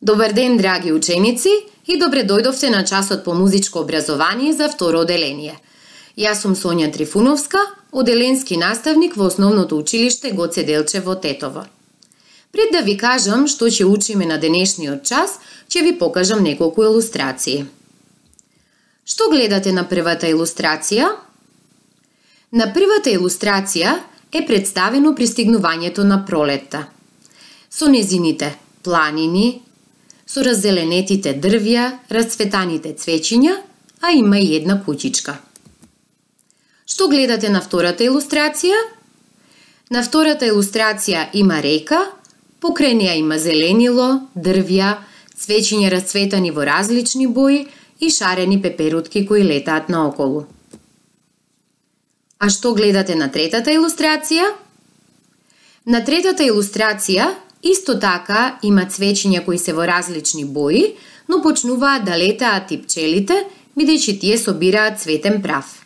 Добар ден, драги ученици, и добре дојдовте на часот по музичко образование за второ оделение. Јас сум Сонја Трифуновска, оделенски наставник во Основното училиште Гоце Делчев во Тетово. Пред да ви кажам што ќе учиме на денешниот час, ќе ви покажам неколку илустрации. Што гледате на првата илустрација? На првата илустрација е представено пристигнувањето на пролетта. Со незините планини, со раззеленетите дрвја, расцветаните цвеќиња, а има и една куќичка. Што гледате на втората илустрација? На втората илустрација има река, покрај неа има зеленило, дрвја, цвеќиња расцветани во различни бои и шарени пеперутки кои летаат наоколу. А што гледате на третата илустрација? На третата илустрација исто така има цвеќиња кои се во различни бои, но почнуваат да летаат и пчелите, бидејќи тие собираат цветен прав.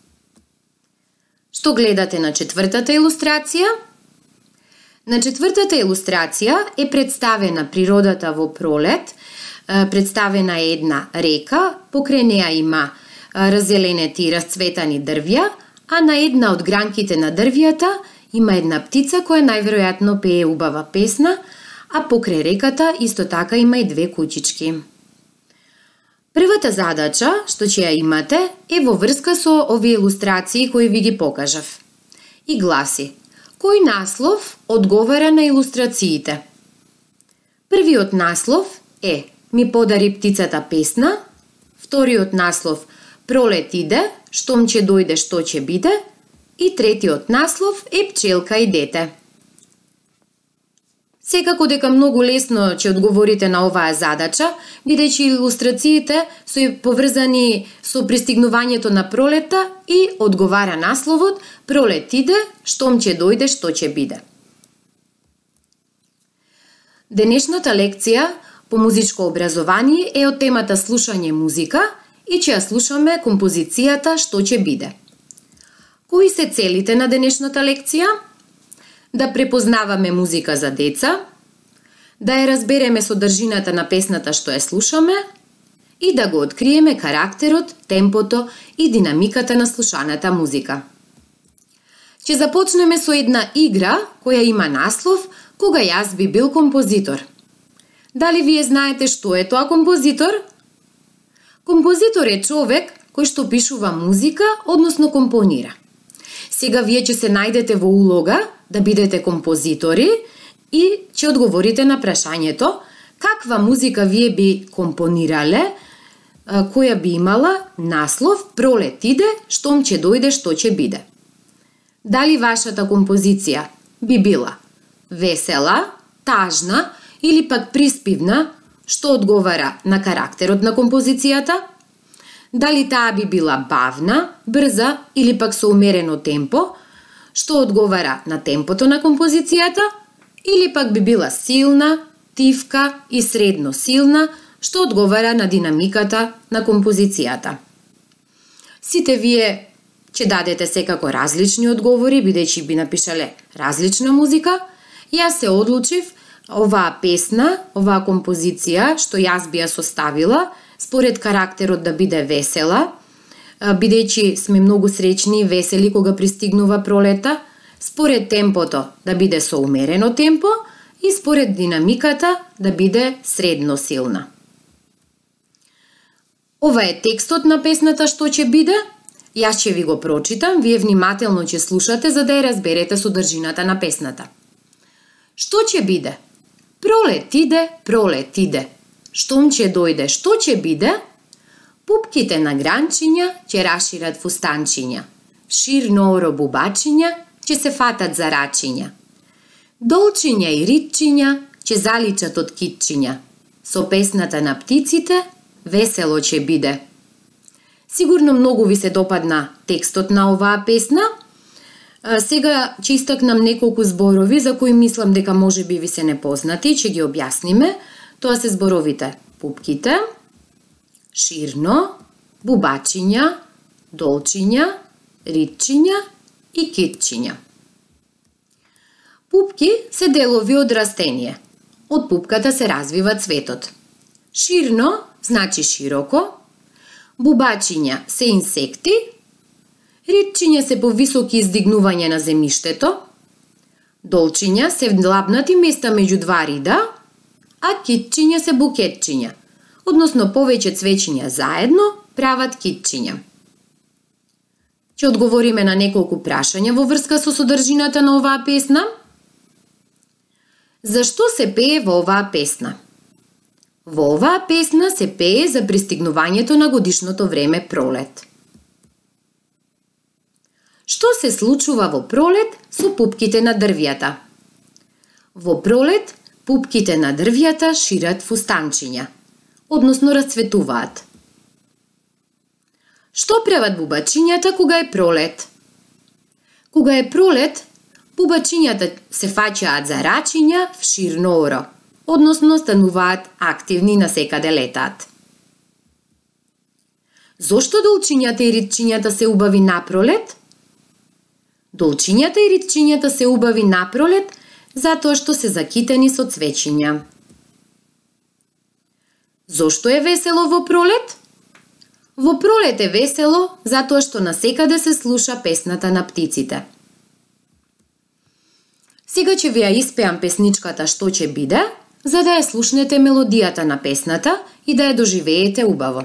Што гледате на четвртата илустрација? На четвртата илустрација е представена природата во пролет, представена е една река, покрај неа има раззеленети и расцветани дрвја, а на една од гранките на дрвјата има една птица која најверојатно пее убава песна, а покрај реката исто така има и две куќички. Првата задача што ќе ја имате е во врска со овие илустрации кои ви ги покажав. И гласи: кој наслов одговара на илустрациите? Првиот наслов е Ми подари птицата песна, вториот наслов Пролет иде, штом ќе дојде што ќе биде, и третиот наслов е Пчелка и дете. Секако дека многу лесно ќе одговорите на оваа задача, бидејќи илустрациите се поврзани со пристигнувањето на пролета и одговара насловот Пролет иде, штом ќе дојде што ќе биде. Денешната лекција по музичко образование е од темата слушање музика и ќе ја слушаме композицијата Што ќе биде. Кои се целите на денешната лекција? Да препознаваме музика за деца, да ја разбереме содржината на песната што ја слушаме и да го откриеме карактерот, темпото и динамиката на слушаната музика. Ќе започнеме со една игра која има наслов Кога јас би бил композитор. Дали вие знаете што е тоа композитор? Композитор е човек кој што пишува музика, односно компонира. Сега вие ќе се најдете во улога да бидете композитори и ќе одговорите на прашањето каква музика вие би компонирале, која би имала наслов Пролет иде, штом ќе дојде што ќе биде. Дали вашата композиција би била весела, тажна или пак приспивна, што одговара на карактерот на композицијата? Дали таа би била бавна, брза или пак со умерено темпо, што одговара на темпото на композицијата, или пак би била силна, тивка и средно силна, што одговара на динамиката на композицијата. Сите вие ќе дадете секако различни одговори, бидејќи би напишале различна музика. Јас се одлучив оваа песна, оваа композиција што јас би ја составила, според карактерот да биде весела, бидејќи сме многу среќни и весели кога пристигнува пролета, според темпото да биде со умерено темпо и според динамиката да биде средно силна. Ова е текстот на песната Што ќе биде. Јас ќе ви го прочитам, вие внимателно ќе слушате за да ја разберете содржината на песната. Што ќе биде? Пролет иде, штом ќе дојде што ќе биде? Пупките на гранчиња ќе рашират фустанчиња, ширно оро бубачиња ќе се фатат за рачиња. Долчиња и ритчиња ќе заличат од китчиња, со песната на птиците весело ќе биде. Сигурно многу ви се допадна текстот на оваа песна. Сега ќе истакнам неколку зборови за кои мислам дека можеби ви се непознати, ќе ги објасниме. Тоа се зборовите пупките, ширно, бубачиња, долчиња, ритчиња и китчиња. Пупки се делови од растение. од пупката се развива цветот. Ширно значи широко, бубачиња се инсекти, ритчиња се повисоки издигнувања на земјиштето, долчиња се длабнати места меѓу два рида, а китчиња се букетчиња, односно повеќе цвеќиња заедно прават китчиња. Ќе одговориме на неколку прашања во врска со содржината на оваа песна. Зашто се пее во оваа песна? Во оваа песна се пее за пристигнувањето на годишното време пролет. Што се случува во пролет со пупките на дрвјата? Во пролет пупките на дрвјата шират фустанчиња, односно расцветуваат. Што прават бубачињата кога е пролет? Кога е пролет, бубачињата се фаќаат за рачиња вширно оро, односно стануваат активни насекаде летаат. Зошто долчињата и ритчињата се убави на пролет? Долчињата и ритчињата се убави на пролет затоа што се закитени со цвеќиња. Зошто е весело во пролет? Во пролет е весело затоа што насекаде се слуша песната на птиците. Сега ќе ви ја испеам песничката Што ќе биде, за да ја слушнете мелодијата на песната и да ја доживеете убаво.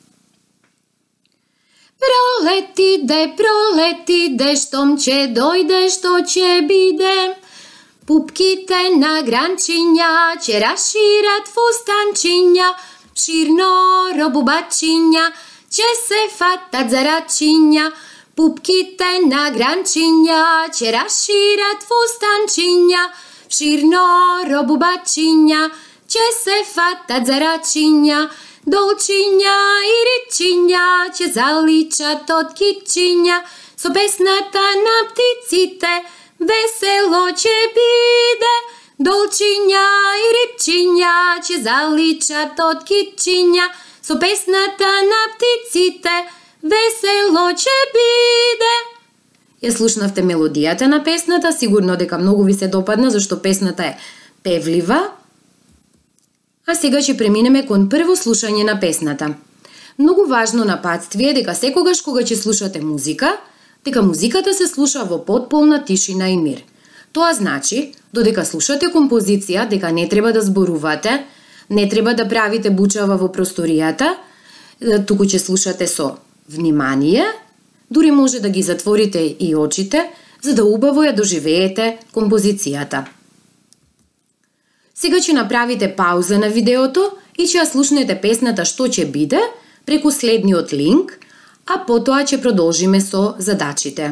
Пролет иде, штом ќе дојде, што ќе биде. Пупките на гранчиња ќе расшират фустанчиња, ширно робубачиња ќе се фатат за рачиња. Пупките на гранчиња ќе расшират фустанчиња, ширно робубачиња ќе се фатат за рачиња. Долчиња и ритчиња ќе заличат од китчиња, со песната на птиците весело ќе биде. Долчиња и ритчиња ќе заличат од китчиња, со песната на птиците весело ќе биде. Ја слушнавте мелодијата на песната, сигурно дека многу ви се допадна, зашто песната е певлива. А сега ќе преминеме кон прво слушање на песната. Многу важно напатствие е дека секогаш кога ќе слушате музика, дека музиката се слуша во потполна тишина и мир. Тоа значи, додека слушате композиција, дека не треба да зборувате, не треба да правите бучава во просторијата, туку ќе слушате со внимание, дури може да ги затворите и очите, за да убаво ја доживеете композицијата. Сега ќе направите пауза на видеото и ќе ја слушнете песната Што ќе биде преку следниот линк, а потоа ќе продолжиме со задачите.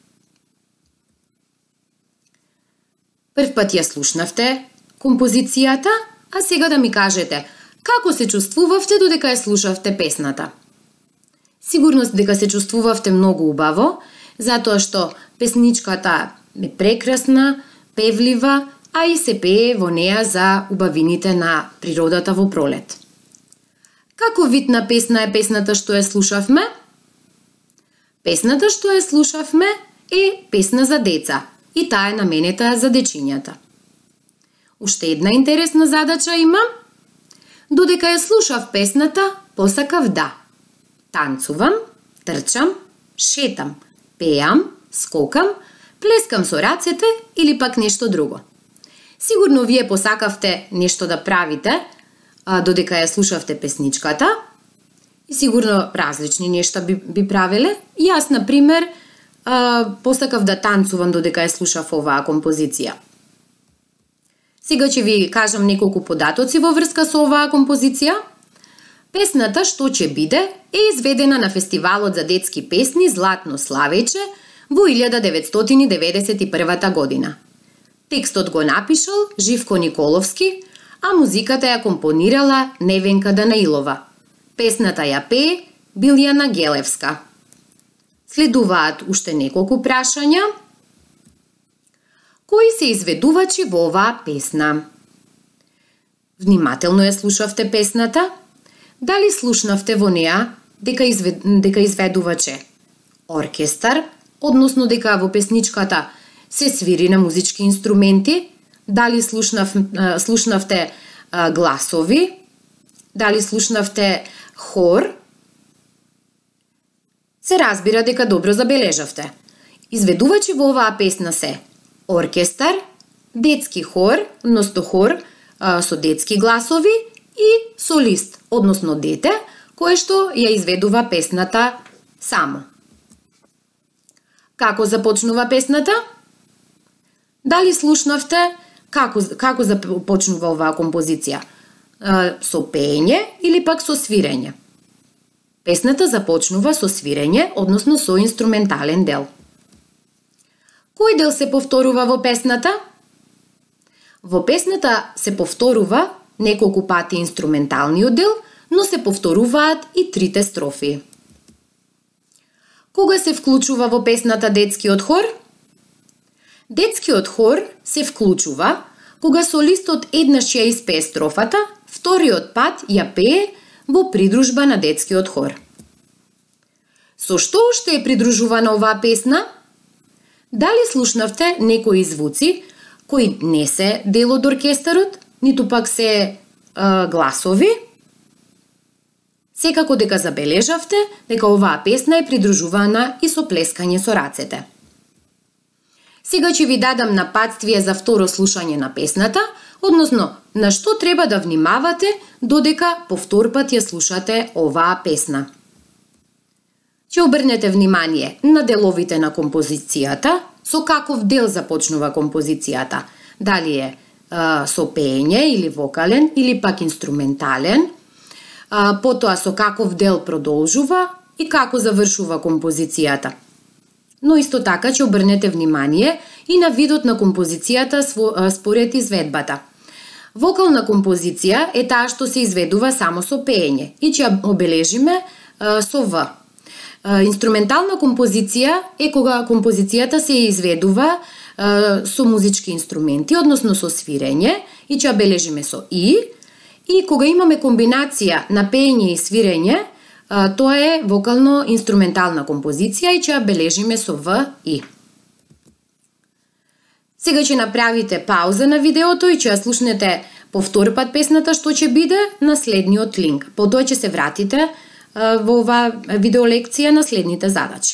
Прв пат ја слушнавте композицијата, а сега да ми кажете како се чувствувавте додека ја слушавте песната. Сигурно дека се чувствувавте многу убаво, затоа што песничката е прекрасна, певлива, а и се пее во неа за убавините на природата во пролет. Како вид на песна е песната што ја слушавме? Песната што ја слушавме е песна за деца и таа е наменета за дечињата. Уште една интересна задача имам. Додека ја слушав песната, посакав да танцувам, трчам, шетам, пеам, скокам, плескам со рацете или пак нешто друго. Сигурно вие посакавте нешто да правите додека ја слушавте песничката и сигурно различни нешта би правеле. Јас, например, посакав да танцувам додека ја слушав оваа композиција. Сега ќе ви кажам неколку податоци во врска со оваа композиција. Песната Што ќе биде е изведена на фестивалот за детски песни Златно славејче во 1991 година. Текстот го напишал Живко Николовски, а музиката ја компонирала Невенка Данаилова. Песната ја пее Билјана Гелевска. Следуваат уште неколку прашања. Кои се изведувачи во оваа песна? Внимателно ја слушавте песната? Дали слушнавте во неа дека изведувач е оркестар, односно дека во песничката се свири на музички инструменти, Дали слушнавте гласови? Дали слушнавте хор? Се разбира дека добро забележавте. Изведувачи во оваа песна се оркестар, детски хор, односно хор со детски гласови и солист, односно дете, кое што ја изведува песната само. Како започнува песната? Дали слушнавте како започнува оваа композиција? Со пеење или пак со свирење? Песната започнува со свирење, односно со инструментален дел. Кој дел се повторува во песната? Во песната се повторува неколку пати инструменталниот дел, но се повторуваат и трите строфи. Кога се вклучува во песната детскиот хор? Детскиот хор се вклучува кога солистот еднаш ја испее строфата, вториот пат ја пее во придружба на детскиот хор. Со што уште е придружувана оваа песна? Дали слушнавте некои звуци кои не се дел од оркестарот, ниту пак се гласови? Секако дека забележавте дека оваа песна е придружувана и со плескање со рацете. Сега ќе ви дадам напатствие за второ слушање на песната, односно на што треба да внимавате додека повтор пат ја слушате оваа песна. Ќе обрнете внимание на деловите на композицијата, со каков дел започнува композицијата, дали е со пеење или вокален или пак инструментален, потоа со каков дел продолжува и како завршува композицијата. Но исто така ќе обрнете внимание и на видот на композицијата според изведбата. Вокална композиција е таа што се изведува само со пеење и ќе ја обележиме со В. Инструментална композиција е кога композицијата се изведува со музички инструменти, односно со свирење, и ќе ја бележиме со И кога имаме комбинација на пеење и свирење, тоа е вокално-инструментална композиција и ќе ја бележиме со В и. Сега ќе направите пауза на видеото и ќе ја слушнете повтор пат песната што ќе биде на следниот линк. Потоа ќе се вратите во оваа видеолекција на следните задачи.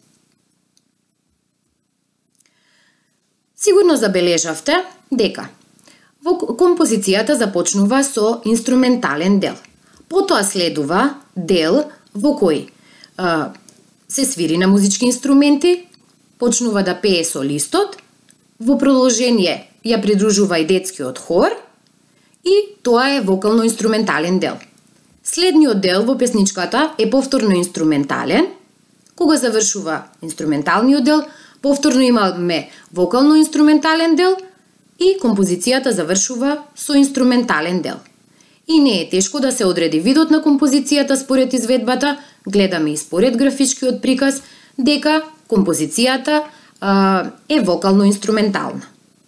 Сигурно забележавте дека во композицијата започнува со инструментален дел. Потоа следува дел во кој се свири на музички инструменти, почнува да пее солистот, во продолжение ја придружува и детскиот хор и тоа е вокално-инструментален дел. Следниот дел во песничката е повторно инструментален. Кога завршува инструменталниот дел, повторно имаме вокално-инструментален дел и композицијата завршува со инструментален дел. И не е тешко да се одреди видот на композицијата според изведбата, гледаме и според графичкиот приказ дека композицијата е вокално-инструментална.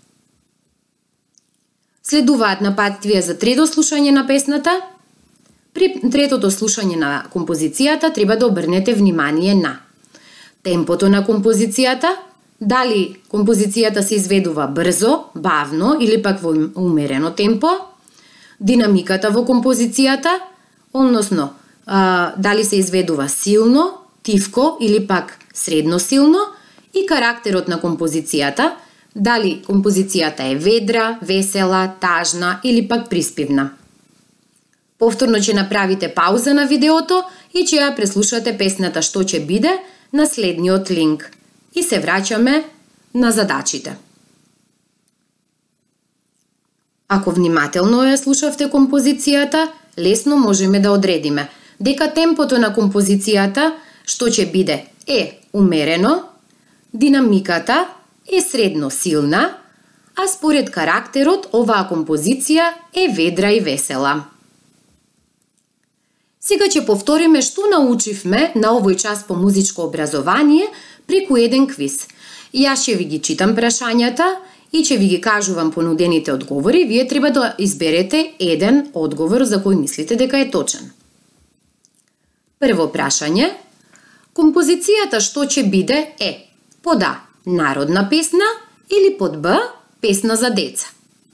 Следуваат напатствија за трето слушање на песната. При третото слушање на композицијата треба да обрнете внимание на темпото на композицијата, дали композицијата се изведува брзо, бавно или пак во умерено темпо, динамиката во композицијата, односно дали се изведува силно, тивко или пак средно силно, и карактерот на композицијата, дали композицијата е ведра, весела, тажна или пак приспивна. Повторно ќе направите пауза на видеото и ќе ја преслушате песната што ќе биде на следниот линк. И се враќаме на задачите. Ако внимателно ја слушавте композицијата, лесно можеме да одредиме дека темпото на композицијата што ќе биде е умерено, динамиката е средно силна, а според карактерот оваа композиција е ведра и весела. Сега ќе повториме што научивме на овој час по музичко образование преку еден квиз. Јас ќе ви ги читам прашањата и ќе ви ги кажувам понудените одговори. Вие треба да изберете еден одговор за кој мислите дека е точен. Прво прашање. Композицијата што ќе биде е под А. Народна песна или под Б. Песна за деца.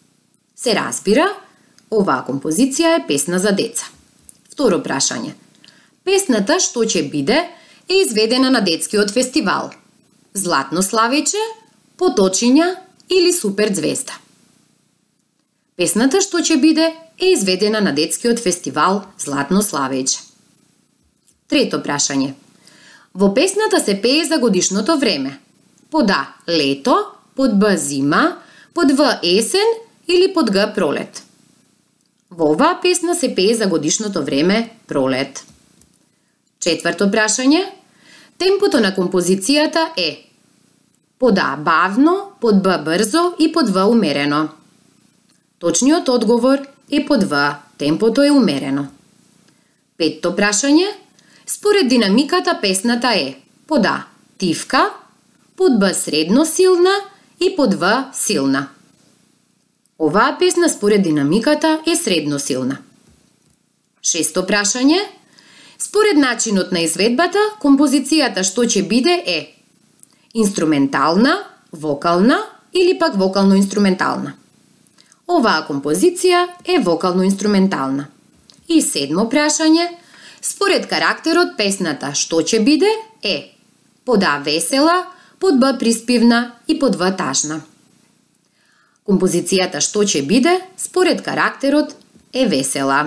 Се разбира, оваа композиција е песна за деца. Второ прашање. Песната "Што ќе биде" е изведена на детскиот фестивал Златно славеќе, Поточиња или Супер ѕвезда. Песната "Што ќе биде" е изведена на детскиот фестивал Златно славеќе. Трето прашање. Во песната се пее за годишното време. Под А лето, под Б зима, под В есен или под Г пролет. Во оваа песна се пее за годишното време пролет. Четврто прашање. Темпото на композицијата е под А бавно, под Б брзо и под В умерено. Точниот одговор е под В. Темпото е умерено. Петто прашање. Според динамиката песната е под А тивка, под Б средно силна и под В силна. Оваа песна според динамиката е средно силна. Шесто прашање. Според начинот на изведбата, композицијата "Што ќе биде" е инструментална, вокална или пак вокално-инструментална. Оваа композиција е вокално-инструментална. И седмо прашање. Според карактерот песната "Што ќе биде" е под А весела, под Б приспивна и под В тажна. Композицијата "Што ќе биде" според карактерот е весела.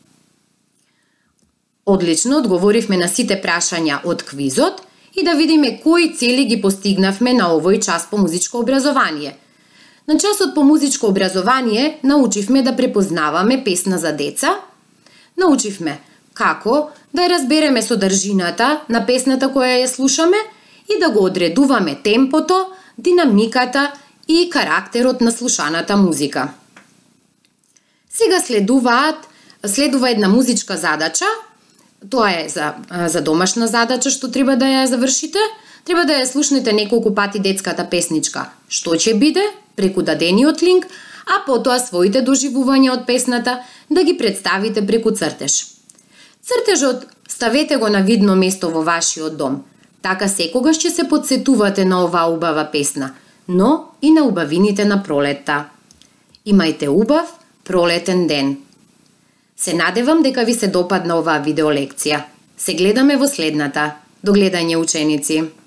Одлично одговоривме на сите прашања од квизот и да видиме кои цели ги постигнавме на овој час по музичко образование. На часот по музичко образование научивме да препознаваме песна за деца, научивме како да ја разбереме содржината на песната која ја слушаме и да го одредуваме темпото, динамиката и карактерот на слушаната музика. Сега следува една музичка задача. Тоа е за домашна задача што треба да ја завршите. Треба да ја слушнете неколку пати детската песничка "Што ќе биде" преку дадениот линк, а потоа своите доживувања од песната да ги представите преку цртеж. Цртежот ставете го на видно место во вашиот дом. Така секогаш ќе се потсетувате на оваа убава песна, но и на убавините на пролетта. Имајте убав пролетен ден. Се надевам дека ви се допадна оваа видеолекција. Се гледаме во следната. До гледање, ученици!